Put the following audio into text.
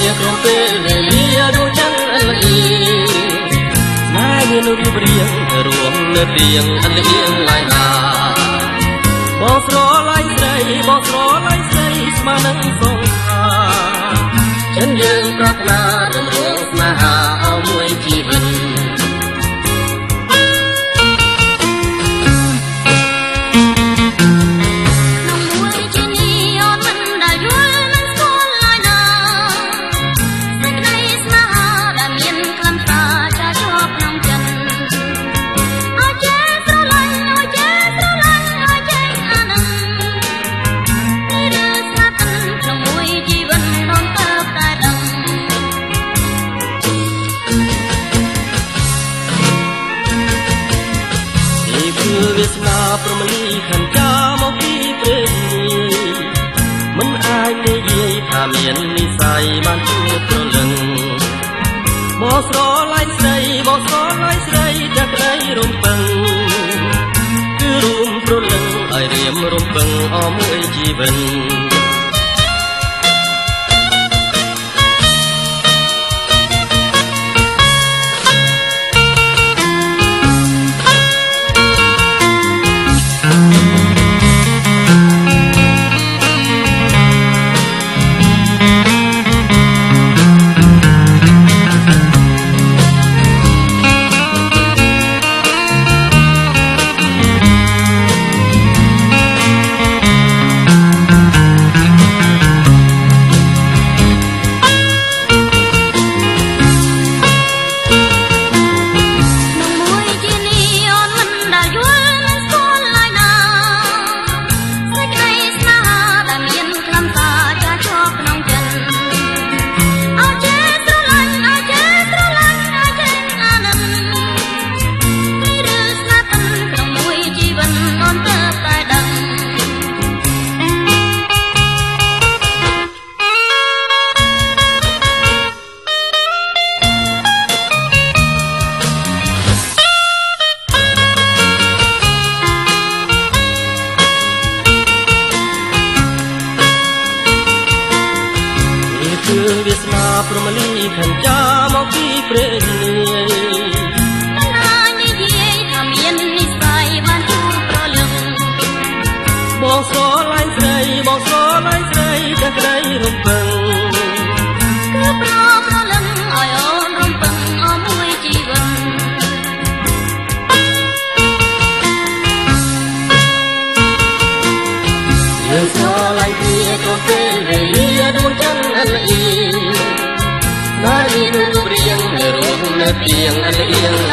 ក្រុមពេលវេលាដួងច័ន្ទអលីណាមានរូបរាងរួមនៅទៀងអលៀងឡាយណាបងស្រឡាញ់ស្រីបងស្រឡាញ់ស្រីស្មើនឹងសងខាចិនយើងប្រាថ្នារំលងស្នេហាអស់មួយជីវិតវាសនាប្រមលីខណ្ឌចាមកពីព្រេងមិនអាចនិយាយថាមាននិស័យបានជួបប្រលឹងបងស្រឡាញ់ស្រីបងស្រឡាញ់ស្រីតែក្តីរំពឹងគឺរួមប្រលឹងឲ្យរៀមរំពឹងអស់មួយជីវិតវាសនាប្រមលីខណ្ឌចាមកពីព្រេងណានិយាយថាមាននិស័យបានជួបប្រលឹងបងស្រឡាញ់ស្រីបងស្រឡាញ់ស្រីតែក្តីរំពឹងគឺប្រលឹងឲ្យអូនរំពឹងអស់មួយជីវិតយើងស្រឡាញ់គ្នាគ្រប់ពេលវេលាដួងច័ន្ទអលីណាមានរូបរាងរួមនៅទៀងអលៀង